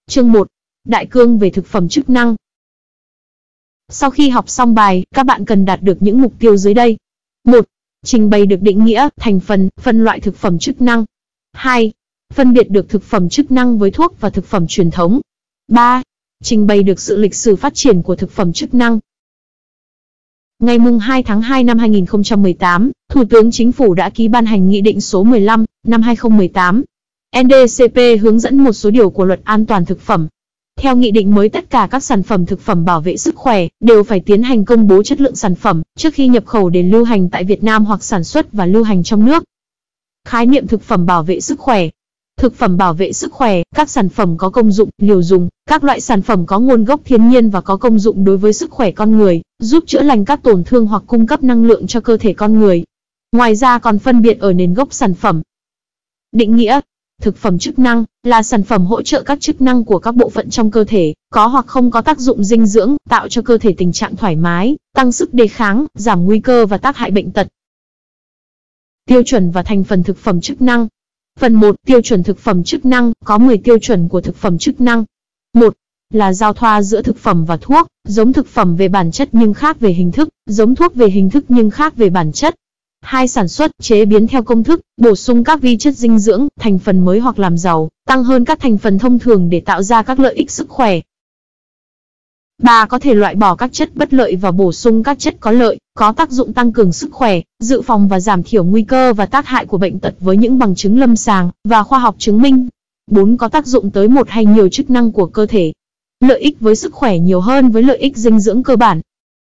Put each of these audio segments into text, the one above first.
Chương 1. Đại cương về thực phẩm chức năng. Sau khi học xong bài, các bạn cần đạt được những mục tiêu dưới đây. 1. Trình bày được định nghĩa, thành phần, phân loại thực phẩm chức năng. 2. Phân biệt được thực phẩm chức năng với thuốc và thực phẩm truyền thống. 3. Trình bày được sự lịch sử phát triển của thực phẩm chức năng. Ngày 2 tháng 2 năm 2018, Thủ tướng Chính phủ đã ký ban hành Nghị định số 15, năm 2018. NDCP hướng dẫn một số điều của Luật An toàn thực phẩm. Theo nghị định mới, tất cả các sản phẩm thực phẩm bảo vệ sức khỏe đều phải tiến hành công bố chất lượng sản phẩm trước khi nhập khẩu để lưu hành tại Việt Nam hoặc sản xuất và lưu hành trong nước. Khái niệm thực phẩm bảo vệ sức khỏe. Thực phẩm bảo vệ sức khỏe, các sản phẩm có công dụng, liều dùng, các loại sản phẩm có nguồn gốc thiên nhiên và có công dụng đối với sức khỏe con người, giúp chữa lành các tổn thương hoặc cung cấp năng lượng cho cơ thể con người. Ngoài ra còn phân biệt ở nền gốc sản phẩm. Định nghĩa. Thực phẩm chức năng là sản phẩm hỗ trợ các chức năng của các bộ phận trong cơ thể, có hoặc không có tác dụng dinh dưỡng, tạo cho cơ thể tình trạng thoải mái, tăng sức đề kháng, giảm nguy cơ và tác hại bệnh tật. Tiêu chuẩn và thành phần thực phẩm chức năng. Phần 1. Tiêu chuẩn thực phẩm chức năng, có 10 tiêu chuẩn của thực phẩm chức năng. 1. Là giao thoa giữa thực phẩm và thuốc, giống thực phẩm về bản chất nhưng khác về hình thức, giống thuốc về hình thức nhưng khác về bản chất. 2. Sản xuất, chế biến theo công thức, bổ sung các vi chất dinh dưỡng, thành phần mới hoặc làm giàu, tăng hơn các thành phần thông thường để tạo ra các lợi ích sức khỏe. 3. Có thể loại bỏ các chất bất lợi và bổ sung các chất có lợi, có tác dụng tăng cường sức khỏe, dự phòng và giảm thiểu nguy cơ và tác hại của bệnh tật với những bằng chứng lâm sàng và khoa học chứng minh. 4. Có tác dụng tới một hay nhiều chức năng của cơ thể. Lợi ích với sức khỏe nhiều hơn với lợi ích dinh dưỡng cơ bản.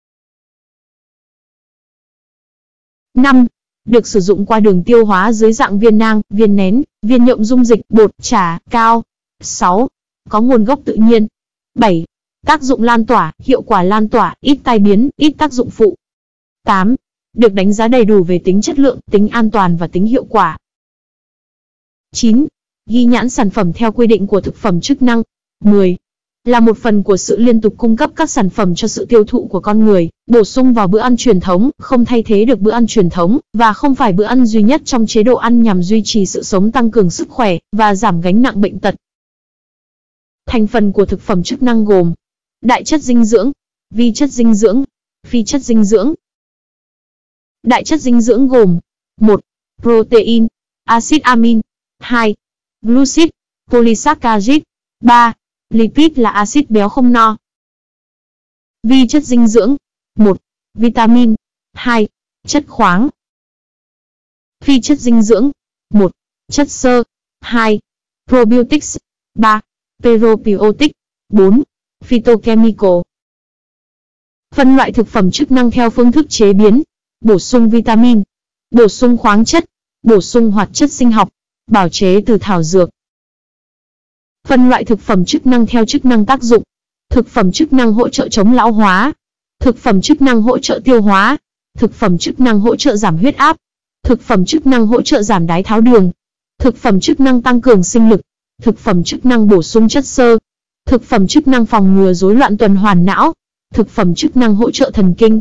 5. Được sử dụng qua đường tiêu hóa dưới dạng viên nang, viên nén, viên nhộng dung dịch, bột, trà, cao. 6. Có nguồn gốc tự nhiên. 7. Tác dụng lan tỏa, hiệu quả lan tỏa, ít tai biến, ít tác dụng phụ. 8. Được đánh giá đầy đủ về tính chất lượng, tính an toàn và tính hiệu quả. 9. Ghi nhãn sản phẩm theo quy định của thực phẩm chức năng. 10. Là một phần của sự liên tục cung cấp các sản phẩm cho sự tiêu thụ của con người, bổ sung vào bữa ăn truyền thống, không thay thế được bữa ăn truyền thống, và không phải bữa ăn duy nhất trong chế độ ăn nhằm duy trì sự sống, tăng cường sức khỏe, và giảm gánh nặng bệnh tật. Thành phần của thực phẩm chức năng gồm đại chất dinh dưỡng, vi chất dinh dưỡng, phi chất dinh dưỡng. Đại chất dinh dưỡng gồm 1. Protein, axit amin. 2. Glucid, polysaccharide. 3. Lipid là axit béo không no. Vi chất dinh dưỡng. 1. Vitamin. 2. Chất khoáng. Phi chất dinh dưỡng. 1. Chất xơ. 2. Probiotics. 3. Probiotic. 4. Phytochemical. Phân loại thực phẩm chức năng theo phương thức chế biến. Bổ sung vitamin, bổ sung khoáng chất, bổ sung hoạt chất sinh học, bào chế từ thảo dược. Phân loại thực phẩm chức năng theo chức năng tác dụng. Thực phẩm chức năng hỗ trợ chống lão hóa, thực phẩm chức năng hỗ trợ tiêu hóa, thực phẩm chức năng hỗ trợ giảm huyết áp, thực phẩm chức năng hỗ trợ giảm đái tháo đường, thực phẩm chức năng tăng cường sinh lực, thực phẩm chức năng bổ sung chất xơ, thực phẩm chức năng phòng ngừa rối loạn tuần hoàn não, thực phẩm chức năng hỗ trợ thần kinh.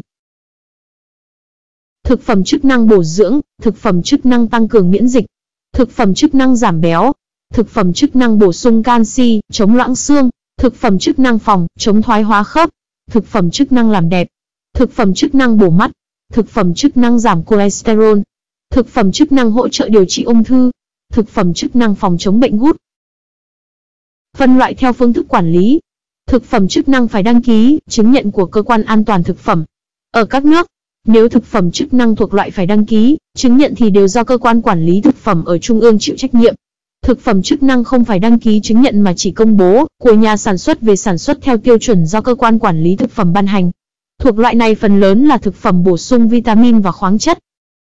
Thực phẩm chức năng bổ dưỡng, thực phẩm chức năng tăng cường miễn dịch, thực phẩm chức năng giảm béo, thực phẩm chức năng bổ sung canxi, chống loãng xương, thực phẩm chức năng phòng, chống thoái hóa khớp, thực phẩm chức năng làm đẹp, thực phẩm chức năng bổ mắt, thực phẩm chức năng giảm cholesterol, thực phẩm chức năng hỗ trợ điều trị ung thư, thực phẩm chức năng phòng chống bệnh gút. Phân loại theo phương thức quản lý. Thực phẩm chức năng phải đăng ký, chứng nhận của cơ quan an toàn thực phẩm. Ở các nước, nếu thực phẩm chức năng thuộc loại phải đăng ký, chứng nhận thì đều do cơ quan quản lý thực phẩm ở trung ương chịu trách nhiệm. Thực phẩm chức năng không phải đăng ký chứng nhận mà chỉ công bố của nhà sản xuất về sản xuất theo tiêu chuẩn do cơ quan quản lý thực phẩm ban hành. Thuộc loại này phần lớn là thực phẩm bổ sung vitamin và khoáng chất.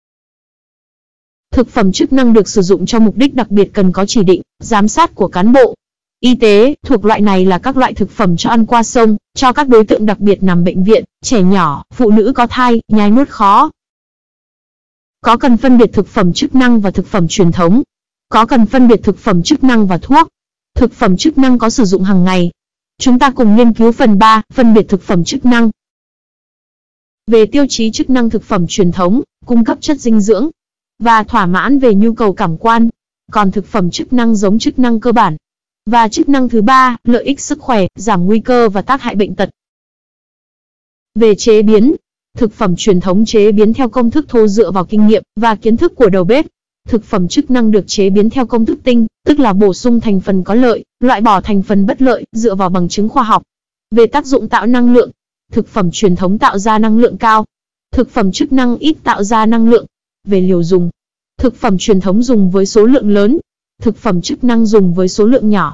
Thực phẩm chức năng được sử dụng cho mục đích đặc biệt cần có chỉ định, giám sát của cán bộ y tế. Thuộc loại này là các loại thực phẩm cho ăn qua sông, cho các đối tượng đặc biệt nằm bệnh viện, trẻ nhỏ, phụ nữ có thai, nhai nuốt khó. Có cần phân biệt thực phẩm chức năng và thực phẩm truyền thống. Có cần phân biệt thực phẩm chức năng và thuốc. Thực phẩm chức năng có sử dụng hàng ngày. Chúng ta cùng nghiên cứu phần 3, phân biệt thực phẩm chức năng. Về tiêu chí chức năng thực phẩm truyền thống, cung cấp chất dinh dưỡng và thỏa mãn về nhu cầu cảm quan. Còn thực phẩm chức năng giống chức năng cơ bản. Và chức năng thứ ba, lợi ích sức khỏe, giảm nguy cơ và tác hại bệnh tật. Về chế biến, thực phẩm truyền thống chế biến theo công thức thô dựa vào kinh nghiệm và kiến thức của đầu bếp. Thực phẩm chức năng được chế biến theo công thức tinh, tức là bổ sung thành phần có lợi, loại bỏ thành phần bất lợi, dựa vào bằng chứng khoa học. Về tác dụng tạo năng lượng, thực phẩm truyền thống tạo ra năng lượng cao. Thực phẩm chức năng ít tạo ra năng lượng. Về liều dùng, thực phẩm truyền thống dùng với số lượng lớn, thực phẩm chức năng dùng với số lượng nhỏ.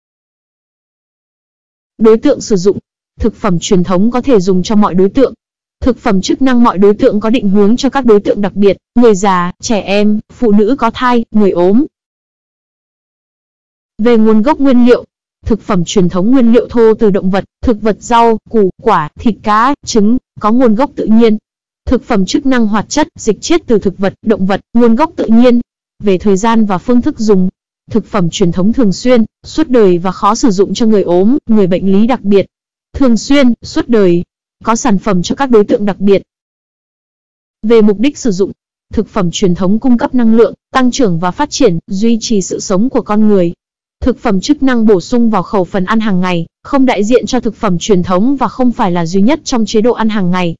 Đối tượng sử dụng, thực phẩm truyền thống có thể dùng cho mọi đối tượng. Thực phẩm chức năng mọi đối tượng có định hướng cho các đối tượng đặc biệt, người già, trẻ em, phụ nữ có thai, người ốm. Về nguồn gốc nguyên liệu, thực phẩm truyền thống nguyên liệu thô từ động vật, thực vật, rau, củ, quả, thịt, cá, trứng, có nguồn gốc tự nhiên. Thực phẩm chức năng hoạt chất, dịch chiết từ thực vật, động vật, nguồn gốc tự nhiên. Về thời gian và phương thức dùng, thực phẩm truyền thống thường xuyên, suốt đời và khó sử dụng cho người ốm, người bệnh lý đặc biệt. Thường xuyên, suốt đời, có sản phẩm cho các đối tượng đặc biệt. Về mục đích sử dụng, thực phẩm truyền thống cung cấp năng lượng, tăng trưởng và phát triển, duy trì sự sống của con người. Thực phẩm chức năng bổ sung vào khẩu phần ăn hàng ngày, không đại diện cho thực phẩm truyền thống và không phải là duy nhất trong chế độ ăn hàng ngày.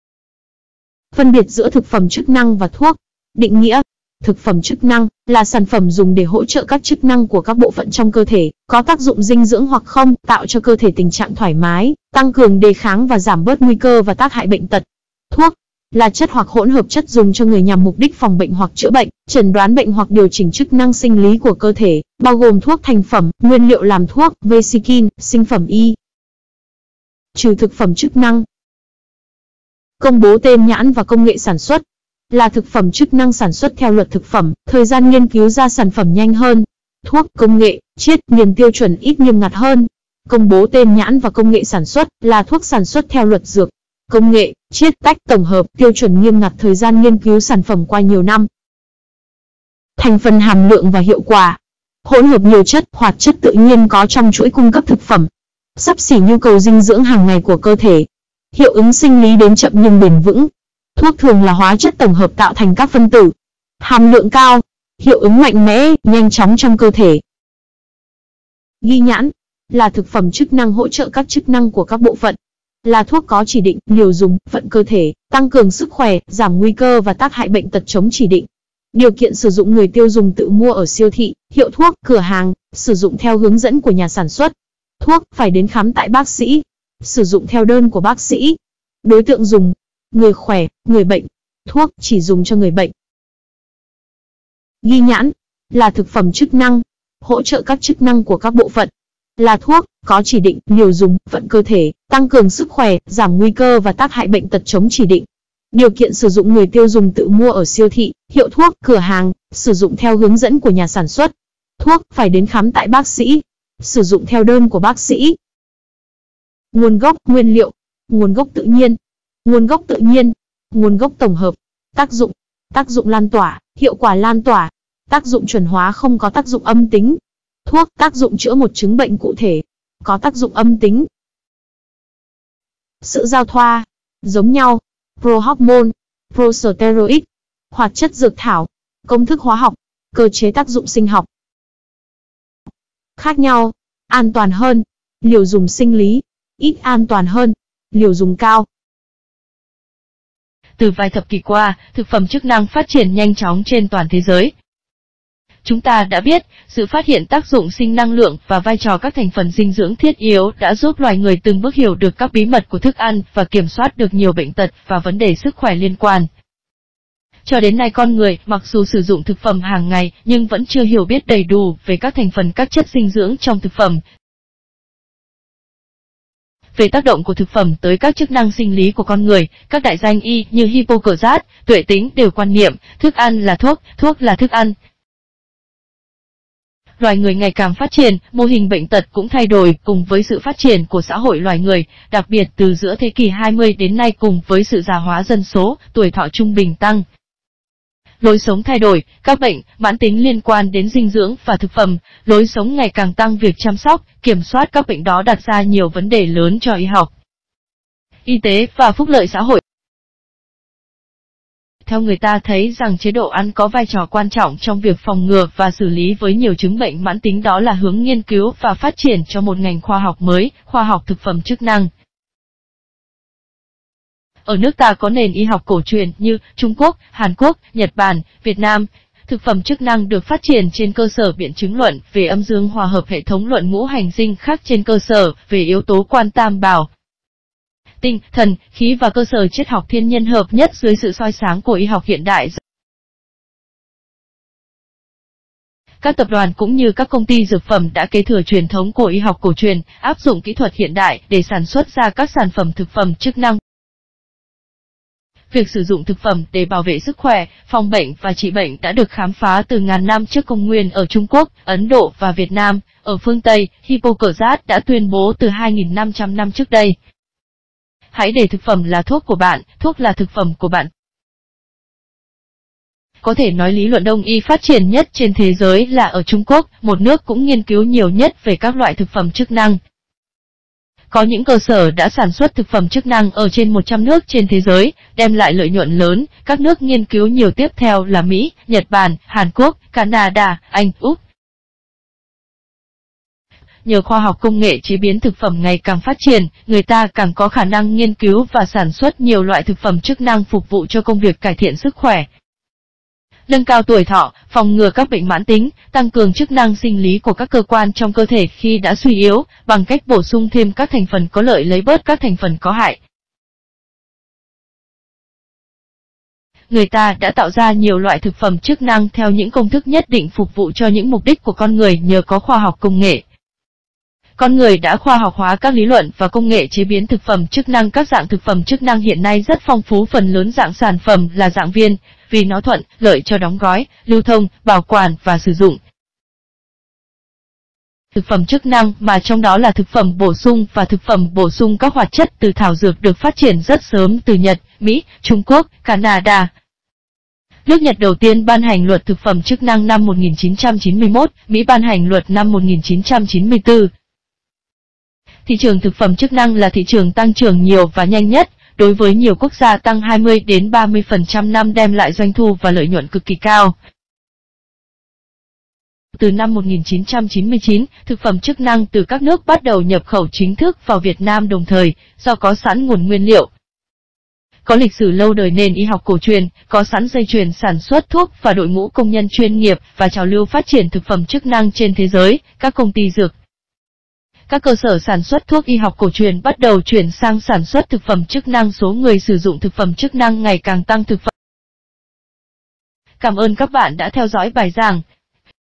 Phân biệt giữa thực phẩm chức năng và thuốc. Định nghĩa: thực phẩm chức năng là sản phẩm dùng để hỗ trợ các chức năng của các bộ phận trong cơ thể, có tác dụng dinh dưỡng hoặc không, tạo cho cơ thể tình trạng thoải mái, tăng cường đề kháng và giảm bớt nguy cơ và tác hại bệnh tật. Thuốc là chất hoặc hỗn hợp chất dùng cho người nhằm mục đích phòng bệnh hoặc chữa bệnh, chẩn đoán bệnh hoặc điều chỉnh chức năng sinh lý của cơ thể, bao gồm thuốc thành phẩm, nguyên liệu làm thuốc, vesikin, sinh phẩm y. Trừ thực phẩm chức năng. Công bố tem nhãn và công nghệ sản xuất là thực phẩm chức năng sản xuất theo luật thực phẩm, thời gian nghiên cứu ra sản phẩm nhanh hơn. Thuốc, công nghệ, chiết, nghiền tiêu chuẩn ít nghiêm ngặt hơn. Công bố tem nhãn và công nghệ sản xuất là thuốc sản xuất theo luật dược. Công nghệ, chiết, tách, tổng hợp, tiêu chuẩn nghiêm ngặt, thời gian nghiên cứu sản phẩm qua nhiều năm. Thành phần, hàm lượng và hiệu quả. Hỗn hợp nhiều chất, hoạt chất tự nhiên có trong chuỗi cung cấp thực phẩm. Xấp xỉ nhu cầu dinh dưỡng hàng ngày của cơ thể. Hiệu ứng sinh lý đến chậm nhưng bền vững. Thuốc thường là hóa chất tổng hợp tạo thành các phân tử. Hàm lượng cao, hiệu ứng mạnh mẽ, nhanh chóng trong cơ thể. Ghi nhãn là thực phẩm chức năng hỗ trợ các chức năng của các bộ phận. Là thuốc có chỉ định, liều dùng, phận cơ thể, tăng cường sức khỏe, giảm nguy cơ và tác hại bệnh tật chống chỉ định. Điều kiện sử dụng: người tiêu dùng tự mua ở siêu thị, hiệu thuốc, cửa hàng, sử dụng theo hướng dẫn của nhà sản xuất. Thuốc phải đến khám tại bác sĩ, sử dụng theo đơn của bác sĩ. Đối tượng dùng: người khỏe, người bệnh. Thuốc chỉ dùng cho người bệnh. Ghi nhãn là thực phẩm chức năng, hỗ trợ các chức năng của các bộ phận. Là thuốc có chỉ định, liều dùng, phận cơ thể, tăng cường sức khỏe, giảm nguy cơ và tác hại bệnh tật chống chỉ định. Điều kiện sử dụng: người tiêu dùng tự mua ở siêu thị, hiệu thuốc, cửa hàng, sử dụng theo hướng dẫn của nhà sản xuất. Thuốc phải đến khám tại bác sĩ, sử dụng theo đơn của bác sĩ. Nguồn gốc, nguyên liệu. Nguồn gốc tự nhiên. Nguồn gốc tự nhiên. Nguồn gốc tổng hợp. Tác dụng. Tác dụng lan tỏa, hiệu quả lan tỏa. Tác dụng chuẩn hóa, không có tác dụng âm tính. Thuốc, tác dụng chữa một chứng bệnh cụ thể, có tác dụng âm tính. Sự giao thoa, giống nhau. Prohormone, prosteroid, hoạt chất dược thảo, công thức hóa học, cơ chế tác dụng sinh học. Khác nhau: an toàn hơn, liều dùng sinh lý, ít an toàn hơn, liều dùng cao. Từ vài thập kỷ qua, thực phẩm chức năng phát triển nhanh chóng trên toàn thế giới. Chúng ta đã biết, sự phát hiện tác dụng sinh năng lượng và vai trò các thành phần dinh dưỡng thiết yếu đã giúp loài người từng bước hiểu được các bí mật của thức ăn và kiểm soát được nhiều bệnh tật và vấn đề sức khỏe liên quan. Cho đến nay, con người, mặc dù sử dụng thực phẩm hàng ngày, nhưng vẫn chưa hiểu biết đầy đủ về các thành phần, các chất dinh dưỡng trong thực phẩm. Về tác động của thực phẩm tới các chức năng sinh lý của con người, các đại danh y như Hippocrates, Tuệ Tĩnh đều quan niệm, thức ăn là thuốc, thuốc là thức ăn. Loài người ngày càng phát triển, mô hình bệnh tật cũng thay đổi cùng với sự phát triển của xã hội loài người, đặc biệt từ giữa thế kỷ 20 đến nay cùng với sự già hóa dân số, tuổi thọ trung bình tăng. Lối sống thay đổi, các bệnh mãn tính liên quan đến dinh dưỡng và thực phẩm, lối sống ngày càng tăng, việc chăm sóc, kiểm soát các bệnh đó đặt ra nhiều vấn đề lớn cho y học, y tế và phúc lợi xã hội. theo người ta thấy rằng chế độ ăn có vai trò quan trọng trong việc phòng ngừa và xử lý với nhiều chứng bệnh mãn tính, đó là hướng nghiên cứu và phát triển cho một ngành khoa học mới, khoa học thực phẩm chức năng. Ở nước ta có nền y học cổ truyền như Trung Quốc, Hàn Quốc, Nhật Bản, Việt Nam. Thực phẩm chức năng được phát triển trên cơ sở biện chứng luận về âm dương hòa hợp, hệ thống luận ngũ hành sinh khác trên cơ sở về yếu tố quan tam bảo, tinh, thần, khí và cơ sở triết học thiên nhân hợp nhất dưới sự soi sáng của y học hiện đại. Các tập đoàn cũng như các công ty dược phẩm đã kế thừa truyền thống của y học cổ truyền, áp dụng kỹ thuật hiện đại để sản xuất ra các sản phẩm thực phẩm chức năng. Việc sử dụng thực phẩm để bảo vệ sức khỏe, phòng bệnh và trị bệnh đã được khám phá từ ngàn năm trước công nguyên ở Trung Quốc, Ấn Độ và Việt Nam. Ở phương Tây, Hippocrates đã tuyên bố từ 2.500 năm trước đây. Hãy để thực phẩm là thuốc của bạn, thuốc là thực phẩm của bạn. Có thể nói lý luận đông y phát triển nhất trên thế giới là ở Trung Quốc, một nước cũng nghiên cứu nhiều nhất về các loại thực phẩm chức năng. Có những cơ sở đã sản xuất thực phẩm chức năng ở trên 100 nước trên thế giới, đem lại lợi nhuận lớn. Các nước nghiên cứu nhiều tiếp theo là Mỹ, Nhật Bản, Hàn Quốc, Canada, Anh, Úc. Nhờ khoa học công nghệ chế biến thực phẩm ngày càng phát triển, người ta càng có khả năng nghiên cứu và sản xuất nhiều loại thực phẩm chức năng phục vụ cho công việc cải thiện sức khỏe, nâng cao tuổi thọ, phòng ngừa các bệnh mãn tính, tăng cường chức năng sinh lý của các cơ quan trong cơ thể khi đã suy yếu, bằng cách bổ sung thêm các thành phần có lợi, lấy bớt các thành phần có hại. Người ta đã tạo ra nhiều loại thực phẩm chức năng theo những công thức nhất định phục vụ cho những mục đích của con người nhờ có khoa học công nghệ. Con người đã khoa học hóa các lý luận và công nghệ chế biến thực phẩm chức năng. Các dạng thực phẩm chức năng hiện nay rất phong phú, phần lớn dạng sản phẩm là dạng viên, vì nó thuận lợi cho đóng gói, lưu thông, bảo quản và sử dụng. Thực phẩm chức năng mà trong đó là thực phẩm bổ sung và thực phẩm bổ sung các hoạt chất từ thảo dược được phát triển rất sớm từ Nhật, Mỹ, Trung Quốc, Canada. Nước Nhật đầu tiên ban hành luật thực phẩm chức năng năm 1991, Mỹ ban hành luật năm 1994. Thị trường thực phẩm chức năng là thị trường tăng trưởng nhiều và nhanh nhất, đối với nhiều quốc gia tăng 20 đến 30% năm, đem lại doanh thu và lợi nhuận cực kỳ cao. Từ năm 1999, thực phẩm chức năng từ các nước bắt đầu nhập khẩu chính thức vào Việt Nam, đồng thời, do có sẵn nguồn nguyên liệu, có lịch sử lâu đời nền y học cổ truyền, có sẵn dây chuyền sản xuất thuốc và đội ngũ công nhân chuyên nghiệp và trào lưu phát triển thực phẩm chức năng trên thế giới, các công ty dược, các cơ sở sản xuất thuốc y học cổ truyền bắt đầu chuyển sang sản xuất thực phẩm chức năng, số người sử dụng thực phẩm chức năng ngày càng tăng. Cảm ơn các bạn đã theo dõi bài giảng.